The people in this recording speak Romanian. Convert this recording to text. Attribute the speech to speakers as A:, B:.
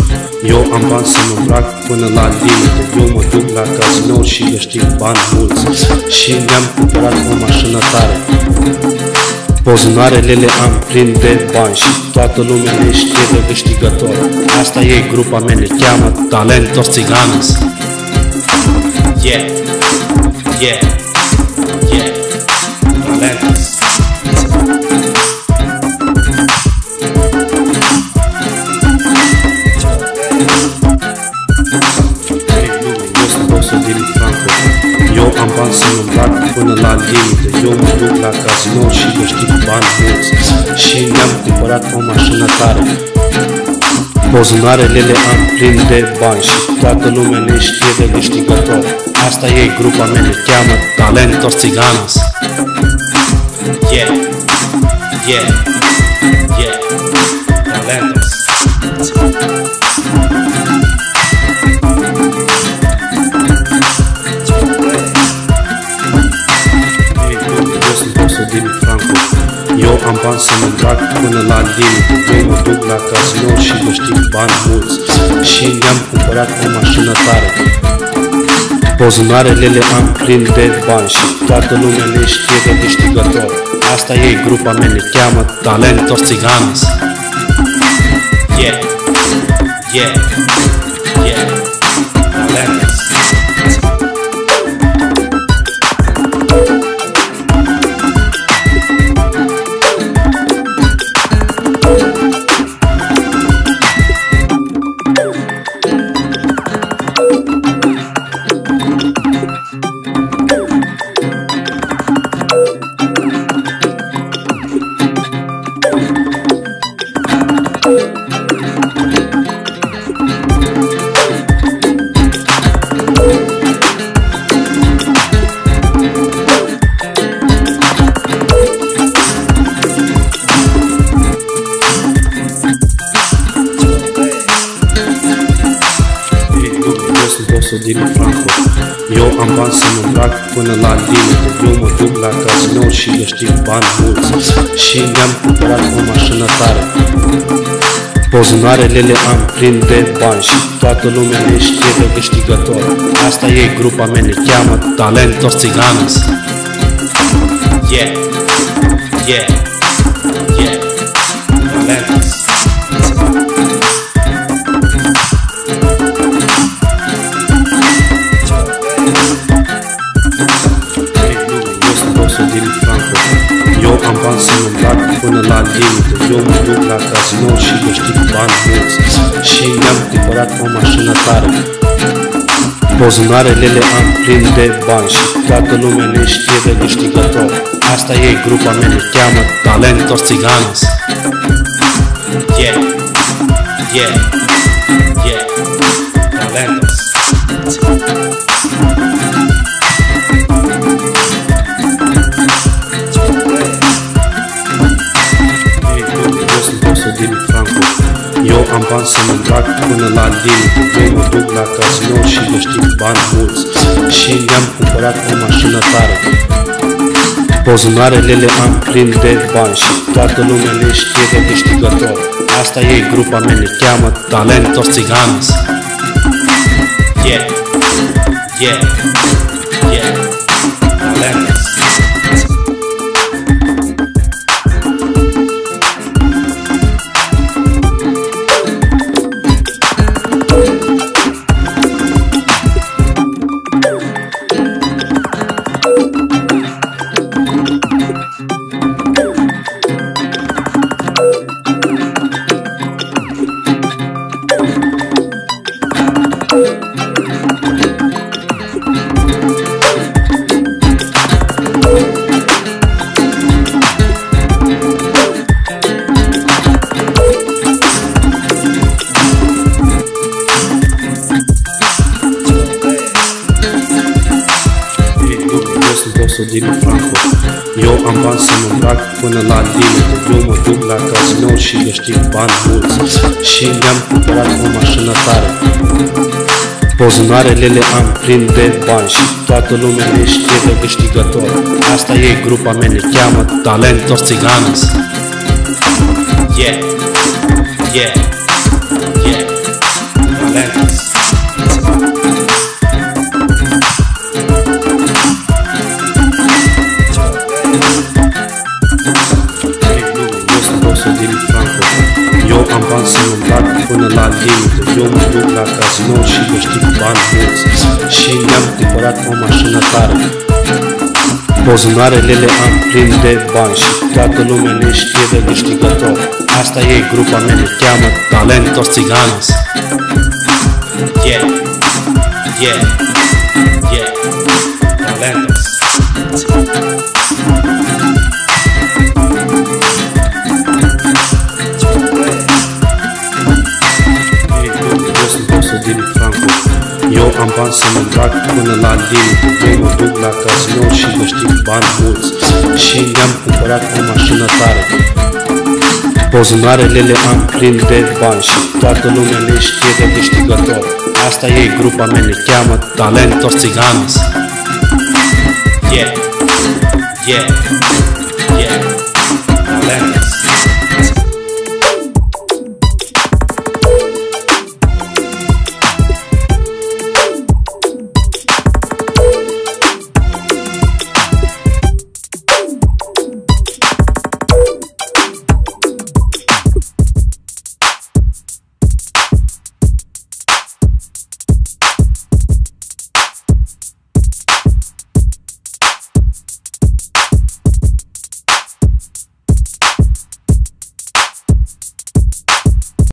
A: Eu am bani să mă îmbrac până la limite. Eu mă duc la casino și câștig bani mulți. Și mi-am cumpărat o mașină tare. Buzunarele le am plin de bani și toată lumea ne știe de câștigător. Asta e grupa mea, ne cheamă Talentos Țiganos. Yeah, yeah, yeah, Talentos. Eu am bani să mă îmbrac până la limite. Eu mă duc la casino și câștig bani mulți. Și mi-am cumpărat o mașină tare. Buzunarele le am plin de bani și toată lumea ne știe de câștigător. Asta e grupa mea, ne cheamă Talentos Țiganos. Yeah, yeah, yeah, Talentos. Eu am bani să mă îmbrac până la limite. Eu mă duc la casino și câștig bani mulți. Și mi-am cumpărat o mașină tare. Buzunarele le am plin de bani și toată lumea ne știe de câștigător. Asta e grupa mea, ne cheamă Talentos Țiganos. Yeah, yeah, yeah, Talentos. Din Franco. Eu am bani să mă îmbrac până la limite. Eu mă duc la casino și câștig bani mulți. Și mi-am cumpărat o mașină tare. Buzunarele le am plin de bani și toată lumea ne știe de câștigător. Asta e grupa mea, ne cheamă Talentos Țiganos. Yeah, yeah, yeah, Talentos. Eu am bani să mă îmbrac până la limite. Eu mă duc la casino și câștig bani mulți. Și mi-am cumpărat o mașină tare. Buzunarele le am plin de bani și toată lumea ne știe de câștigător. Asta e grupa mea, ne cheamă Talentos Țiganos. Yeah, yeah, yeah, Talentos. Din Franco. Eu am bani să mă îmbrac până la limite. Eu mă duc la casino și câștig bani mulți. Și mi-am cumpărat o mașină tare. Buzunarele le am plin de bani și toată lumea ne știe de câștigător. Asta e grupa mea, ne cheamă Talentos Țiganos. Yeah, yeah, yeah, Talentos. Din Franco. Eu am bani să mă îmbrac până la limite. Eu mă duc la casino și câștig bani mulți. Și mi-am cumpărat o mașină tare. Buzunarele le am plin de bani și toată lumea ne știe de câștigător. Asta e grupa mea, ne cheamă Talentos Țiganos. Yeah, yeah, yeah, limită. Eu mă duc la casino și câștig bani mulți. Și mi-am cumpărat o mașină tare. Buzunarele le am plin de bani și toată lumea ne știe de câștigător. Asta e grupa mea, ne cheamă Talentos Țiganos. Yeah, yeah, yeah, Talentos. Eu am bani să mă îmbrac până la limită. Eu mă duc la casino și câștig bani mulți. Și mi-am cumpărat o mașină tare. Buzunarele le am plin de bani și toată lumea ne știe de câștigător. Asta e grupa mea, ne cheamă Talentos Țiganos. Yeah, yeah.